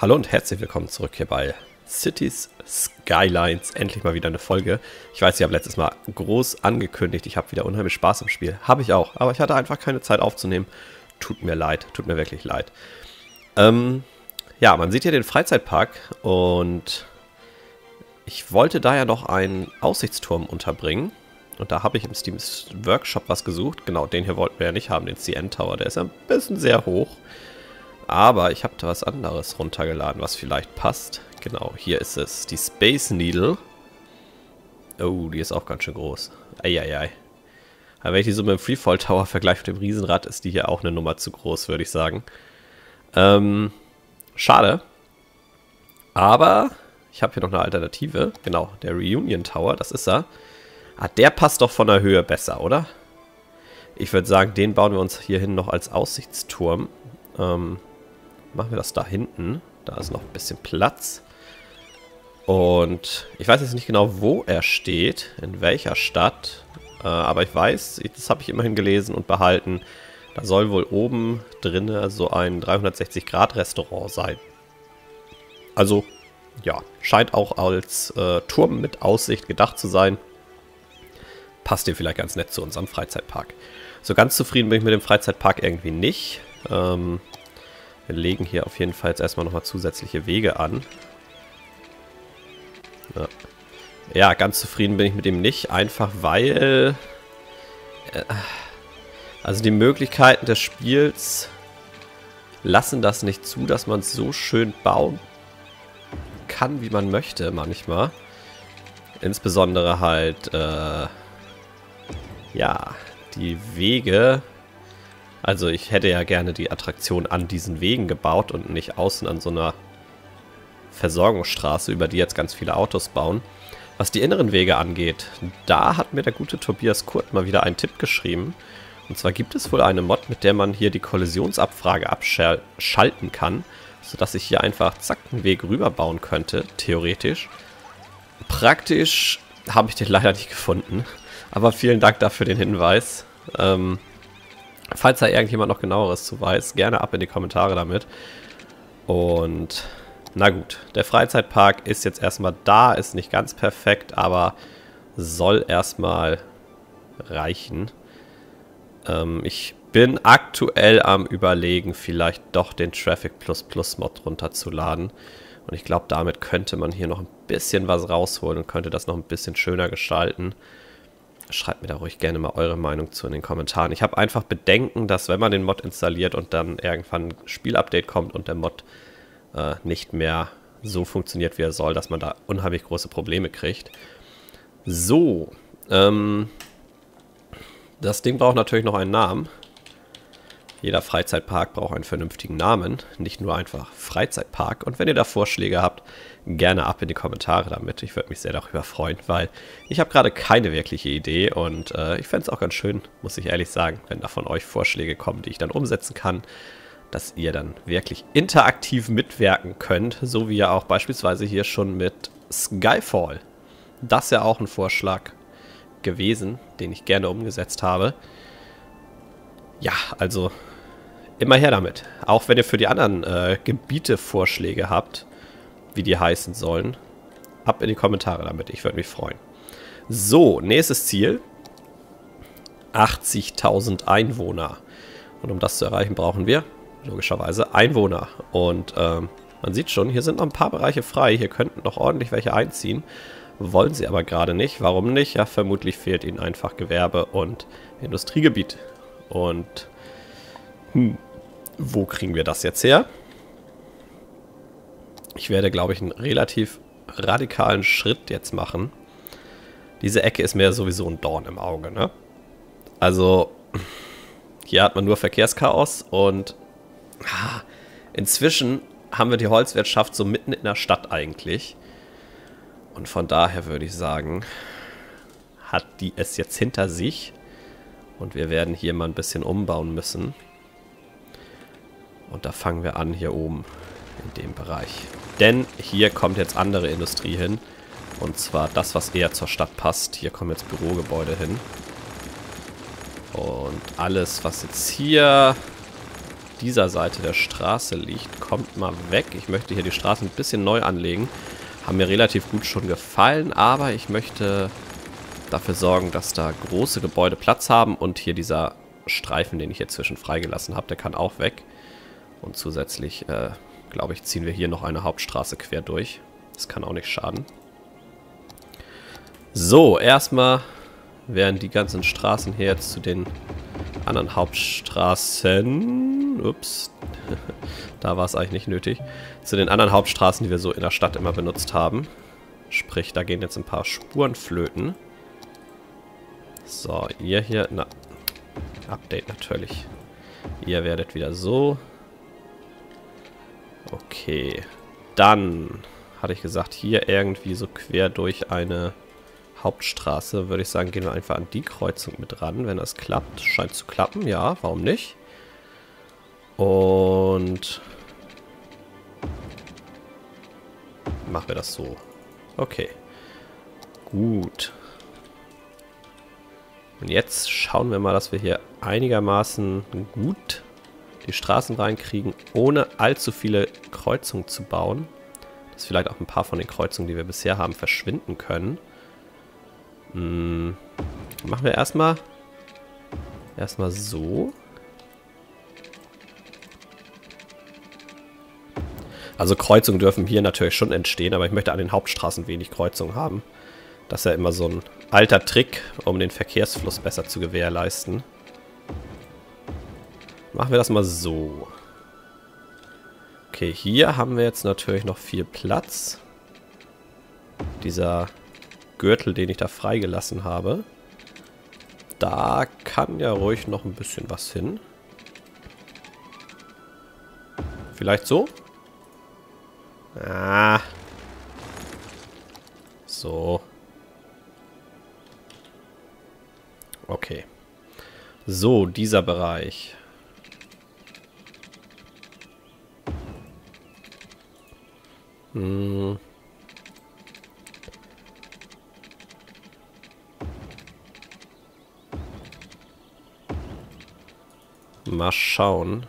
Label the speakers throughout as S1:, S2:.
S1: Hallo und herzlich willkommen zurück hier bei Cities Skylines. Endlich mal wieder eine Folge. Ich weiß, ich habe letztes Mal groß angekündigt, ich habe wieder unheimlich Spaß im Spiel. Habe ich auch, aber ich hatte einfach keine Zeit aufzunehmen. Tut mir leid, tut mir wirklich leid. Ja, man sieht hier den Freizeitpark und ich wollte da ja noch einen Aussichtsturm unterbringen. Und da habe ich im Steams Workshop was gesucht. Genau, den hier wollten wir ja nicht haben, den CN Tower. Der ist ja ein bisschen sehr hoch. Aber ich habe da was anderes runtergeladen, was vielleicht passt. Genau, hier ist es. Die Space Needle. Oh, die ist auch ganz schön groß. Eieiei. Aber wenn ich die so mit dem Freefall Tower vergleiche mit dem Riesenrad, ist die hier auch eine Nummer zu groß, würde ich sagen. Schade. Aber ich habe hier noch eine Alternative. Genau, der Reunion Tower, das ist er. Ah, der passt doch von der Höhe besser, oder? Ich würde sagen, den bauen wir uns hierhin noch als Aussichtsturm. Machen wir das da hinten. Da ist noch ein bisschen Platz. Und ich weiß jetzt nicht genau, wo er steht, in welcher Stadt. Aber ich weiß, das habe ich immerhin gelesen und behalten, da soll wohl oben drin so ein 360-Grad-Restaurant sein. Also, ja, scheint auch als Turm mit Aussicht gedacht zu sein. Passt dir vielleicht ganz nett zu unserem Freizeitpark. So ganz zufrieden bin ich mit dem Freizeitpark irgendwie nicht. Wir legen hier auf jeden Fall jetzt erstmal nochmal zusätzliche Wege an. Ja, ganz zufrieden bin ich mit dem nicht. Einfach weil... also die Möglichkeiten des Spiels lassen das nicht zu, dass man es so schön bauen kann, wie man möchte manchmal. Insbesondere halt... ja, die Wege... Also ich hätte ja gerne die Attraktion an diesen Wegen gebaut und nicht außen an so einer Versorgungsstraße, über die jetzt ganz viele Autos bauen. Was die inneren Wege angeht, da hat mir der gute Tobias Kurt mal wieder einen Tipp geschrieben. Und zwar gibt es wohl eine Mod, mit der man hier die Kollisionsabfrage abschalten kann, sodass ich hier einfach zack einen Weg rüber bauen könnte, theoretisch. Praktisch habe ich den leider nicht gefunden, aber vielen Dank dafür den Hinweis. Falls da irgendjemand noch genaueres zu weiß, gerne ab in die Kommentare damit. Und na gut, der Freizeitpark ist jetzt erstmal da, ist nicht ganz perfekt, aber soll erstmal reichen. Ich bin aktuell am Überlegen, vielleicht doch den Traffic++ Mod runterzuladen. Und ich glaube, damit könnte man hier noch ein bisschen was rausholen und könnte das noch ein bisschen schöner gestalten. Schreibt mir da ruhig gerne mal eure Meinung zu in den Kommentaren. Ich habe einfach Bedenken, dass wenn man den Mod installiert und dann irgendwann ein Spielupdate kommt und der Mod nicht mehr so funktioniert, wie er soll, dass man da unheimlich große Probleme kriegt. So, das Ding braucht natürlich noch einen Namen. Jeder Freizeitpark braucht einen vernünftigen Namen, nicht nur einfach Freizeitpark. Und wenn ihr da Vorschläge habt, gerne ab in die Kommentare damit. Ich würde mich sehr darüber freuen, weil ich habe gerade keine wirkliche Idee. Und ich fände es auch ganz schön, muss ich ehrlich sagen, wenn da von euch Vorschläge kommen, die ich dann umsetzen kann, dass ihr dann wirklich interaktiv mitwirken könnt. So wie ja auch beispielsweise hier schon mit Skyfall. Das ist ja auch ein Vorschlag gewesen, den ich gerne umgesetzt habe. Ja, also... immer her damit. Auch wenn ihr für die anderen Gebiete Vorschläge habt, wie die heißen sollen, ab in die Kommentare damit. Ich würde mich freuen. So, nächstes Ziel. 80.000 Einwohner. Und um das zu erreichen, brauchen wir logischerweise Einwohner. Und man sieht schon, hier sind noch ein paar Bereiche frei. Hier könnten noch ordentlich welche einziehen. Wollen sie aber gerade nicht. Warum nicht? Ja, vermutlich fehlt ihnen einfach Gewerbe und Industriegebiet. Und... wo kriegen wir das jetzt her? Ich werde, glaube ich, einen relativ radikalen Schritt jetzt machen. Diese Ecke ist mir sowieso ein Dorn im Auge, ne? Also, hier hat man nur Verkehrschaos und inzwischen haben wir die Holzwirtschaft so mitten in der Stadt eigentlich. Und von daher würde ich sagen, hat die es jetzt hinter sich. Und wir werden hier mal ein bisschen umbauen müssen. Und da fangen wir an hier oben in dem Bereich. Denn hier kommt jetzt andere Industrie hin. Und zwar das, was eher zur Stadt passt. Hier kommen jetzt Bürogebäude hin. Und alles, was jetzt hier dieser Seite der Straße liegt, kommt mal weg. Ich möchte hier die Straße ein bisschen neu anlegen. Haben mir relativ gut schon gefallen, aber ich möchte dafür sorgen, dass da große Gebäude Platz haben. Und hier dieser Streifen, den ich jetzt zwischen freigelassen habe, der kann auch weg. Und zusätzlich, glaube ich, ziehen wir hier noch eine Hauptstraße quer durch. Das kann auch nicht schaden. So, erstmal werden die ganzen Straßen hier jetzt zu den anderen Hauptstraßen... Ups, da war es eigentlich nicht nötig. Zu den anderen Hauptstraßen, die wir so in der Stadt immer benutzt haben. Sprich, da gehen jetzt ein paar Spuren flöten. So, ihr hier... Na, Update natürlich. Ihr werdet wieder so. Okay. Dann hatte ich gesagt, hier irgendwie so quer durch eine Hauptstraße, würde ich sagen, gehen wir einfach an die Kreuzung mit ran, wenn das klappt. Scheint zu klappen, ja, warum nicht? Und machen wir das so. Okay. Gut. Und jetzt schauen wir mal, dass wir hier einigermaßen gut die Straßen reinkriegen, ohne allzu viele Kreuzungen zu bauen. Dass vielleicht auch ein paar von den Kreuzungen, die wir bisher haben, verschwinden können. Machen wir erstmal so. Also Kreuzungen dürfen hier natürlich schon entstehen, aber ich möchte an den Hauptstraßen wenig Kreuzungen haben. Das ist ja immer so ein alter Trick, um den Verkehrsfluss besser zu gewährleisten. Machen wir das mal so. Okay, hier haben wir jetzt natürlich noch viel Platz. Dieser Gürtel, den ich da freigelassen habe. Da kann ja ruhig noch ein bisschen was hin. Vielleicht so? Ah. So. Okay. So, dieser Bereich. Mal schauen.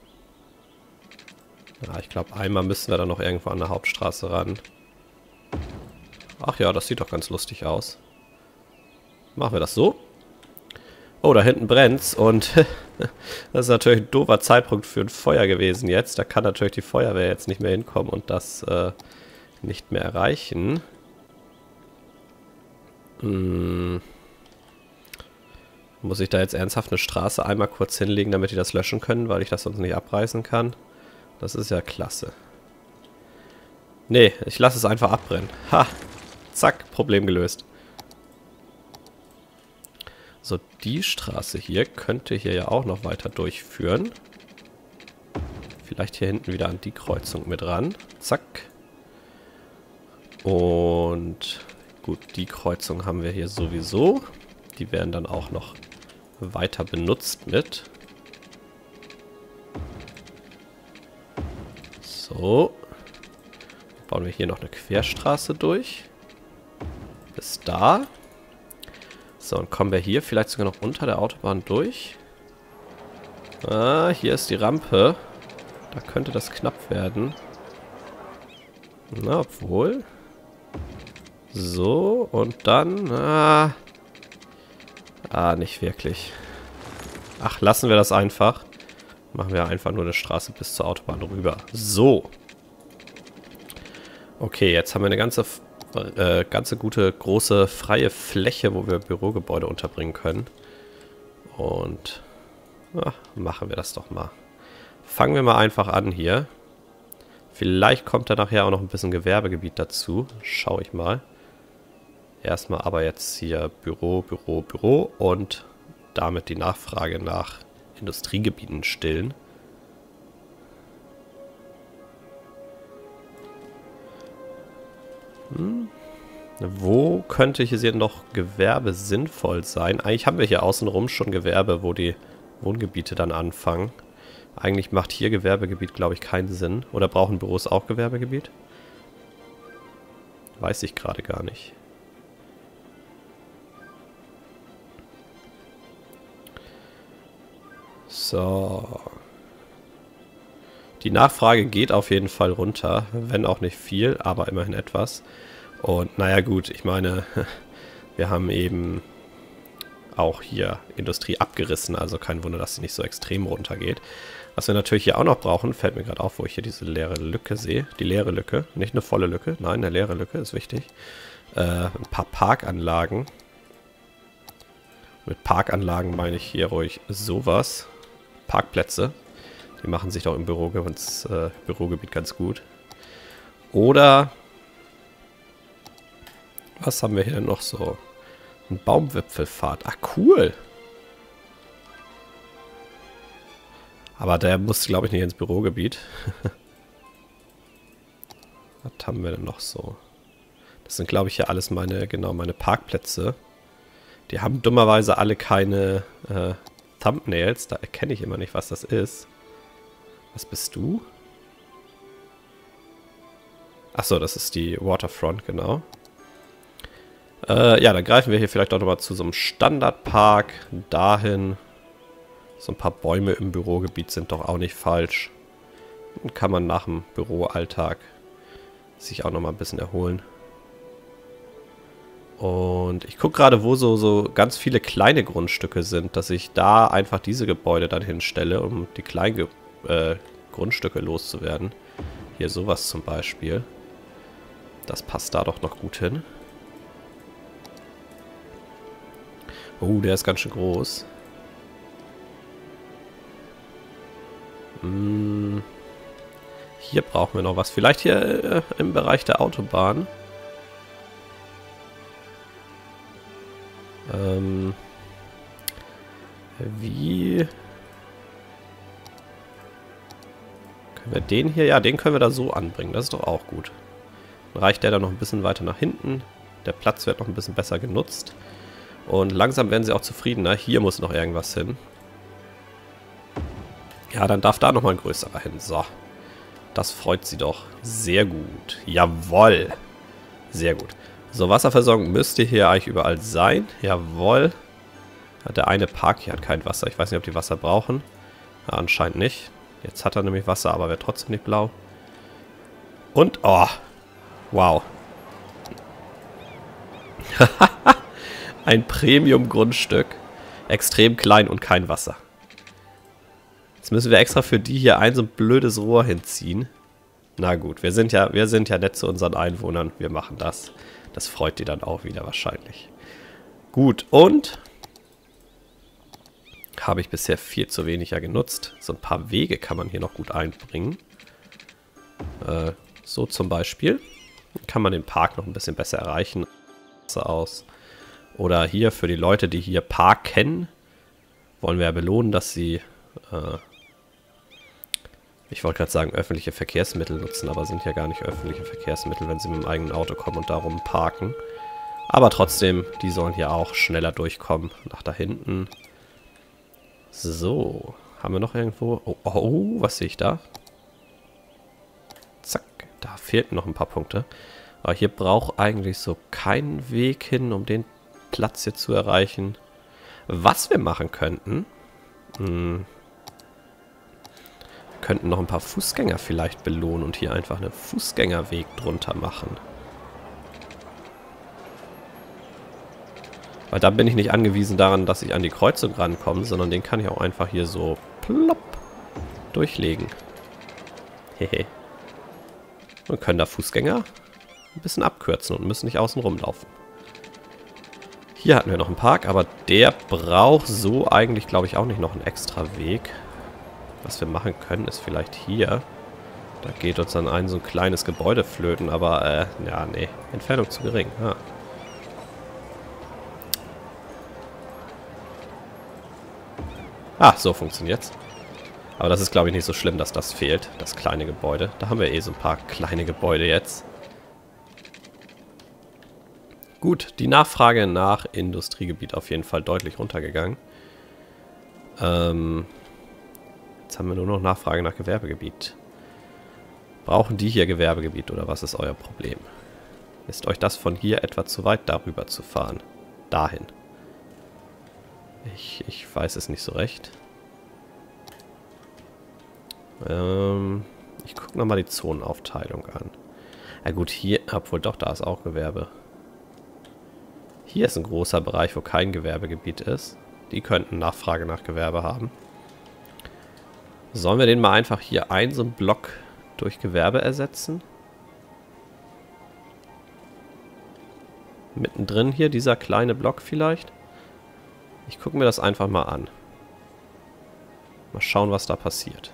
S1: Ja, ich glaube, einmal müssen wir dann noch irgendwo an der Hauptstraße ran. Ach ja, das sieht doch ganz lustig aus. Machen wir das so. Oh, da hinten brennt's und das ist natürlich ein doofer Zeitpunkt für ein Feuer gewesen jetzt. Da kann natürlich die Feuerwehr jetzt nicht mehr hinkommen und das nicht mehr erreichen. Muss ich da jetzt ernsthaft eine Straße einmal kurz hinlegen, damit die das löschen können, weil ich das sonst nicht abreißen kann? Das ist ja klasse. Nee, ich lasse es einfach abbrennen. Ha! Zack, Problem gelöst. So, die Straße hier könnte hier ja auch noch weiter durchführen. Vielleicht hier hinten wieder an die Kreuzung mit ran. Zack. Und gut, die Kreuzung haben wir hier sowieso. Die werden dann auch noch weiter benutzt mit. So. Bauen wir hier noch eine Querstraße durch. Bis da. So, und kommen wir hier vielleicht sogar noch unter der Autobahn durch. Ah, hier ist die Rampe. Da könnte das knapp werden. Na, obwohl. So, und dann... nicht wirklich. Ach, lassen wir das einfach. Machen wir einfach nur eine Straße bis zur Autobahn rüber. So. Okay, jetzt haben wir eine ganze gute, große, freie Fläche, wo wir Bürogebäude unterbringen können. Und machen wir das doch mal. Fangen wir mal einfach an hier. Vielleicht kommt da nachher auch noch ein bisschen Gewerbegebiet dazu. Schaue ich mal. Erstmal aber jetzt hier Büro, Büro, Büro und damit die Nachfrage nach Industriegebieten stillen. Wo könnte hier noch Gewerbe sinnvoll sein? Eigentlich haben wir hier außenrum schon Gewerbe, wo die Wohngebiete dann anfangen. Eigentlich macht hier Gewerbegebiet, glaube ich, keinen Sinn. Oder brauchen Büros auch Gewerbegebiet? Weiß ich gerade gar nicht. So. Die Nachfrage geht auf jeden Fall runter, wenn auch nicht viel, aber immerhin etwas. Und naja gut, ich meine, wir haben eben auch hier Industrie abgerissen, also kein Wunder, dass sie nicht so extrem runtergeht. Was wir natürlich hier auch noch brauchen, fällt mir gerade auf, wo ich hier diese leere Lücke sehe. Die leere Lücke, nicht eine volle Lücke, nein, eine leere Lücke ist wichtig. Ein paar Parkanlagen. Mit Parkanlagen meine ich hier ruhig sowas. Parkplätze. Die machen sich doch im Bürogebiet ganz gut. Oder was haben wir hier denn noch so? Ein Baumwipfelpfad. Ach, cool. Aber der muss, glaube ich, nicht ins Bürogebiet. Was haben wir denn noch so? Das sind, glaube ich, hier alles meine Parkplätze. Die haben dummerweise alle keine Thumbnails. Da erkenne ich immer nicht, was das ist. Was bist du? Achso, das ist die Waterfront, genau. Ja, dann greifen wir hier vielleicht auch nochmal zu so einem Standardpark. Dahin. So ein paar Bäume im Bürogebiet sind doch auch nicht falsch. Dann kann man nach dem Büroalltag sich auch nochmal ein bisschen erholen. Und ich gucke gerade, wo so ganz viele kleine Grundstücke sind, dass ich da einfach diese Gebäude dann hinstelle, um die kleinen Grundstücke loszuwerden. Hier sowas zum Beispiel. Das passt da doch noch gut hin. Oh, der ist ganz schön groß. Hier brauchen wir noch was. Vielleicht hier im Bereich der Autobahn. Wie können wir den hier? Ja, den können wir da so anbringen. Das ist doch auch gut. Dann reicht der dann noch ein bisschen weiter nach hinten. Der Platz wird noch ein bisschen besser genutzt. Und langsam werden sie auch zufriedener. Hier muss noch irgendwas hin. Ja, dann darf da nochmal ein größerer hin. So. Das freut sie doch. Sehr gut. Jawoll. Sehr gut. So, Wasserversorgung müsste hier eigentlich überall sein. Jawohl. Der eine Park hier hat kein Wasser. Ich weiß nicht, ob die Wasser brauchen. Ja, anscheinend nicht. Jetzt hat er nämlich Wasser, aber wird trotzdem nicht blau. Und, oh. Wow. Ein Premium-Grundstück. Extrem klein und kein Wasser. Jetzt müssen wir extra für die hier so ein blödes Rohr hinziehen. Na gut, wir sind ja nett zu unseren Einwohnern. Wir machen das. Das freut die dann auch wieder wahrscheinlich. Gut, und habe ich bisher viel zu wenig ja genutzt. So ein paar Wege kann man hier noch gut einbringen. So zum Beispiel. Kann man den Park noch ein bisschen besser erreichen. Aus. Oder hier für die Leute, die hier parken, wollen wir ja belohnen, dass sie ich wollte gerade sagen, öffentliche Verkehrsmittel nutzen, aber sind ja gar nicht öffentliche Verkehrsmittel, wenn sie mit dem eigenen Auto kommen und darum parken. Aber trotzdem, die sollen hier auch schneller durchkommen. Nach da hinten. So, haben wir noch irgendwo... Oh, was sehe ich da? Zack, da fehlten noch ein paar Punkte. Aber hier braucht eigentlich so keinen Weg hin, um den Platz hier zu erreichen. Was wir machen könnten... könnten noch ein paar Fußgänger vielleicht belohnen und hier einfach einen Fußgängerweg drunter machen. Weil da bin ich nicht angewiesen daran, dass ich an die Kreuzung rankomme, sondern den kann ich auch einfach hier so plopp durchlegen. Hehe. Und können da Fußgänger ein bisschen abkürzen und müssen nicht außen rumlaufen. Hier hatten wir noch einen Park, aber der braucht so eigentlich, glaube ich, auch nicht noch einen extra Weg. Was wir machen können, ist vielleicht hier. Da geht uns dann so ein kleines Gebäude flöten, aber, ja, nee. Entfernung zu gering. Ah. So funktioniert's. Aber das ist, glaube ich, nicht so schlimm, dass das fehlt, das kleine Gebäude. Da haben wir eh so ein paar kleine Gebäude jetzt. Gut, die Nachfrage nach Industriegebiet auf jeden Fall deutlich runtergegangen. Jetzt haben wir nur noch Nachfrage nach Gewerbegebiet. Brauchen die hier Gewerbegebiet oder was ist euer Problem? Ist euch das von hier etwa zu weit, darüber zu fahren? Dahin. Ich weiß es nicht so recht. Ich gucke nochmal die Zonenaufteilung an. Ja gut, hier, obwohl doch, da ist auch Gewerbe. Hier ist ein großer Bereich, wo kein Gewerbegebiet ist. Die könnten Nachfrage nach Gewerbe haben. Sollen wir den mal einfach hier so einen Block durch Gewerbe ersetzen? Mittendrin hier, dieser kleine Block vielleicht. Ich gucke mir das einfach mal an. Mal schauen, was da passiert.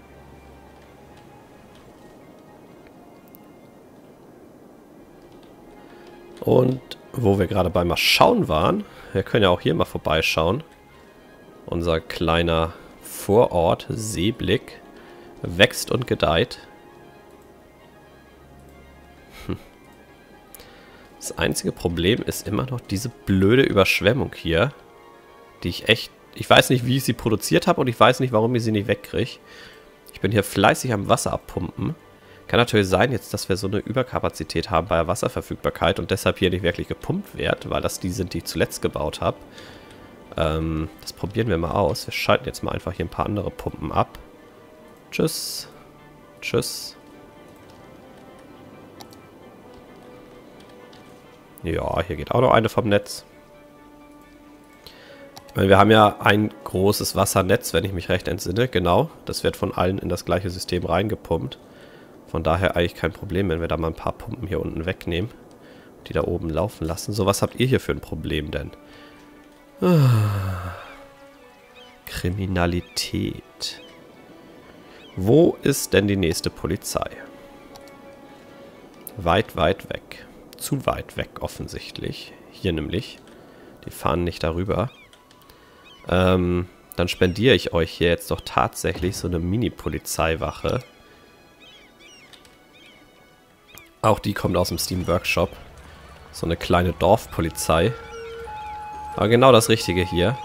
S1: Und wo wir gerade beim Mal schauen waren, wir können ja auch hier mal vorbeischauen. Unser kleiner Vorort, Seeblick, wächst und gedeiht. Das einzige Problem ist immer noch diese blöde Überschwemmung hier, die ich weiß nicht, wie ich sie produziert habe und ich weiß nicht, warum ich sie nicht wegkriege. Ich bin hier fleißig am Wasser abpumpen. Kann natürlich sein jetzt, dass wir so eine Überkapazität haben bei der Wasserverfügbarkeit und deshalb hier nicht wirklich gepumpt wird, weil das die sind, die ich zuletzt gebaut habe. Das probieren wir mal aus. Wir schalten jetzt mal einfach hier ein paar andere Pumpen ab. Tschüss. Tschüss. Ja, hier geht auch noch eine vom Netz. Ich meine, wir haben ja ein großes Wassernetz, wenn ich mich recht entsinne. Genau, das wird von allen in das gleiche System reingepumpt. Von daher eigentlich kein Problem, wenn wir da mal ein paar Pumpen hier unten wegnehmen. Die da oben laufen lassen. So, was habt ihr hier für ein Problem denn? Kriminalität. Wo ist denn die nächste Polizei? Weit, weit weg. Zu weit weg offensichtlich. Hier nämlich. Die fahren nicht darüber. Dann spendiere ich euch hier jetzt doch tatsächlich so eine Mini-Polizeiwache. Auch die kommt aus dem Steam Workshop. So eine kleine Dorfpolizei. Aber genau das Richtige hier.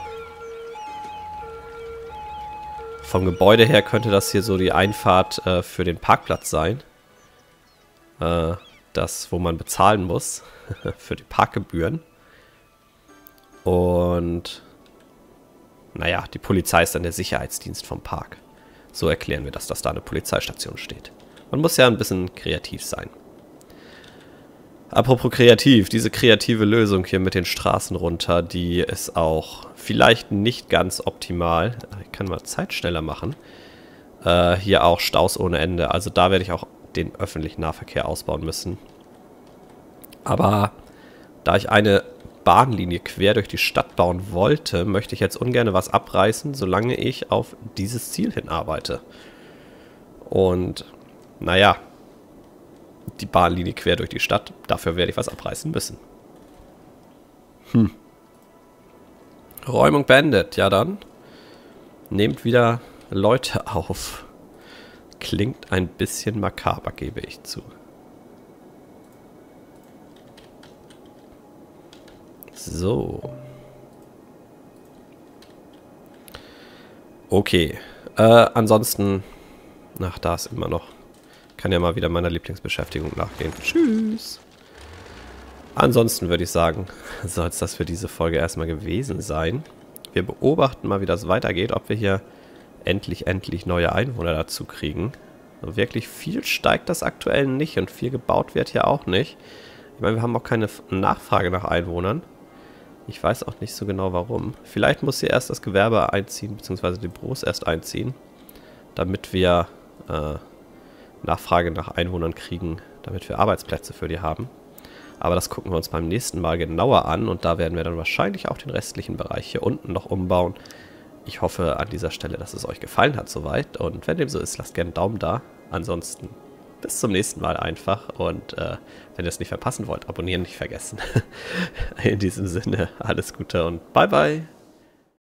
S1: Vom Gebäude her könnte das hier so die Einfahrt für den Parkplatz sein. Das, wo man bezahlen muss. Für die Parkgebühren. Und naja, die Polizei ist dann der Sicherheitsdienst vom Park. So erklären wir das, dass da eine Polizeistation steht. Man muss ja ein bisschen kreativ sein. Apropos kreativ, diese kreative Lösung hier mit den Straßen runter, die ist auch vielleicht nicht ganz optimal. Ich kann mal Zeit schneller machen. Hier auch Staus ohne Ende. Also da werde ich auch den öffentlichen Nahverkehr ausbauen müssen. Aber da ich eine Bahnlinie quer durch die Stadt bauen wollte, möchte ich jetzt ungern was abreißen, solange ich auf dieses Ziel hinarbeite. Und naja, die Bahnlinie quer durch die Stadt, dafür werde ich was abreißen müssen. Räumung beendet, ja dann. Nehmt wieder Leute auf. Klingt ein bisschen makaber, gebe ich zu. So. Okay. Ansonsten, ach, da ist immer noch. Kann ja mal wieder meiner Lieblingsbeschäftigung nachgehen. Tschüss. Ansonsten würde ich sagen, soll es das für diese Folge erstmal gewesen sein. Wir beobachten mal, wie das weitergeht, ob wir hier endlich neue Einwohner dazu kriegen. So wirklich viel steigt das aktuell nicht und viel gebaut wird hier auch nicht. Ich meine, wir haben auch keine Nachfrage nach Einwohnern. Ich weiß auch nicht so genau warum. Vielleicht muss hier erst das Gewerbe einziehen, beziehungsweise die Büros erst einziehen, damit wir Nachfrage nach Einwohnern kriegen, damit wir Arbeitsplätze für die haben. Aber das gucken wir uns beim nächsten Mal genauer an und da werden wir dann wahrscheinlich auch den restlichen Bereich hier unten noch umbauen. Ich hoffe an dieser Stelle, dass es euch gefallen hat soweit und wenn dem so ist, lasst gerne einen Daumen da. Ansonsten bis zum nächsten Mal einfach und wenn ihr es nicht verpassen wollt, abonnieren nicht vergessen. In diesem Sinne, alles Gute und bye bye!